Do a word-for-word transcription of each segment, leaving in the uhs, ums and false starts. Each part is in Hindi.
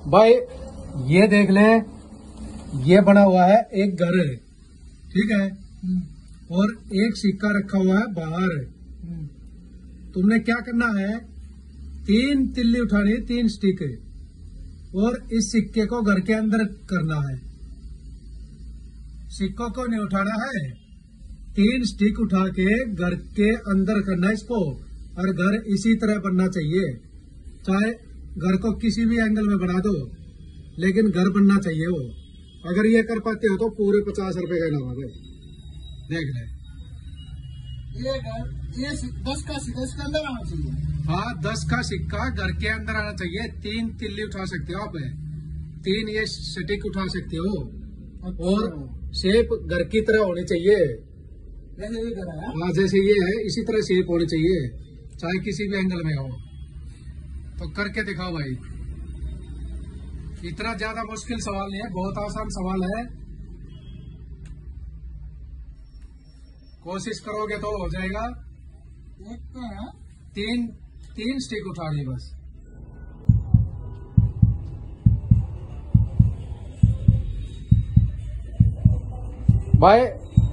भाई ये देख ले, ये बना हुआ है एक घर है, ठीक है, और एक सिक्का रखा हुआ है बाहर। तुमने क्या करना है, तीन तिल्ली उठानी है, तीन स्टिक, और इस सिक्के को घर के अंदर करना है। सिक्कों को नहीं उठाना है, तीन स्टिक उठा के घर के अंदर करना है इसको। और घर इसी तरह बनना चाहिए, चाहे घर को किसी भी एंगल में बना दो, लेकिन घर बनना चाहिए वो। अगर ये कर पाते हो तो पूरे पचास रुपए का इनाम है। देख ले, ये घर ये दस का सिक्का इसके अंदर आना चाहिए। हाँ, दस का सिक्का घर के अंदर आना चाहिए। तीन तिल्ली उठा सकते हो आप, तीन ये स्टिक उठा सकते हो, और शेप घर की तरह होनी चाहिए, जैसे ये घर है। हाँ, जैसे ये है इसी तरह शेप होनी चाहिए, चाहे किसी भी एंगल में हो। तो करके दिखाओ भाई। इतना ज्यादा मुश्किल सवाल नहीं है, बहुत आसान सवाल है। कोशिश करोगे तो हो जाएगा। एक है तीन तीन स्टिक उठानी बस। भाई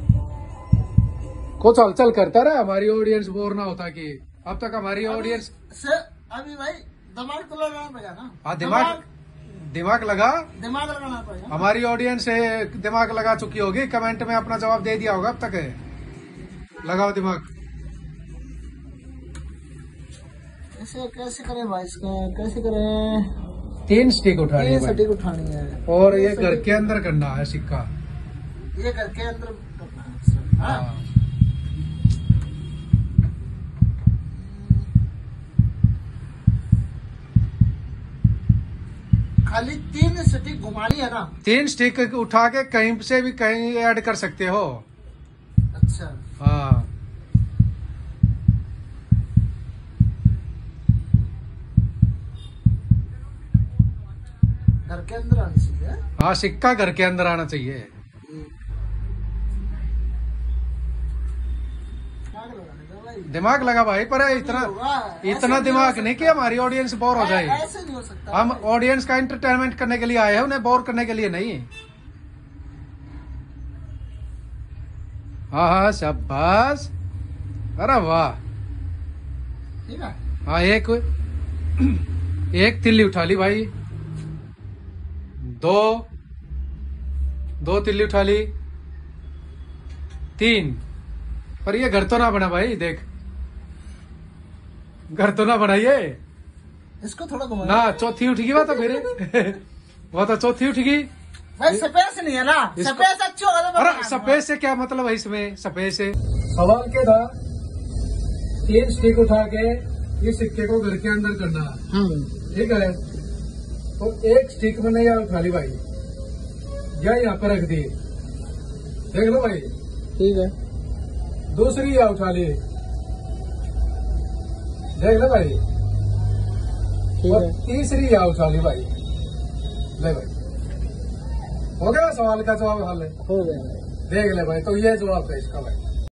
कुछ हलचल करता रहा, हमारी ऑडियंस बोर ना होता कि अब तक हमारी ऑडियंस से अभी भाई दिमाग तो लगाना पड़ेगा ना। हाँ, दिमाग दिमाग लगा दिमाग लगाना पड़ेगा। हमारी ऑडियंस दिमाग लगा चुकी होगी, कमेंट में अपना जवाब दे दिया होगा अब तक है। लगाओ दिमाग। ऐसे कैसे करें भाई, इसका कैसे करें? तीन स्टिक उठानी तीन है स्टिक उठानी है, और ये घर के अंदर करना है सिक्का। ये घर के अंदर करना है। हाँ। हाँ। खाली तीन स्टिक घुमानी है ना? तीन स्टिक उठा के कहीं से भी कहीं ऐड कर सकते हो। अच्छा। हाँ, घर के अंदर आनी चाहिए। हाँ, सिक्का घर के अंदर आना चाहिए। दिमाग लगा भाई, पर इतना इतना दिमाग नहीं कि हमारी ऑडियंस बोर हो जाए। ऐसे नहीं हो सकता। हम ऑडियंस का एंटरटेनमेंट करने के लिए आए हैं, उन्हें बोर करने के लिए नहीं। हाँ हाँ, शाबाश, अरे वाह। ठीक है। हाँ, एक एक तिल्ली उठा ली भाई, दो दो तिल्ली उठा ली, तीन। पर ये घर तो ना बना भाई, देख घर तो ना बनाइए इसको थोड़ा घुमा ना। चौथी उठगी वह तो फिर वो तो चौथी उठगी भाई। सफेद से नहीं है ना, सफेद से अच्छी होगा। अरे सफेद से क्या मतलब है इसमें? सफेद से सवाल क्या था, तीन स्टिक उठा के इस सिक्के को घर के अंदर करना है, ठीक है। तो एक स्टिक मैंने यहाँ उठा ली भाई, या यहाँ पर रख दी, देख लो भाई, ठीक है। दूसरी यहाँ उठा ली, देख लो भाई, और तीसरी यहाँ उठा ली भाई। ले भाई, हो गया सवाल का जवाब हल है, हो गया। देख ले भाई। तो ये जवाब है इसका भाई।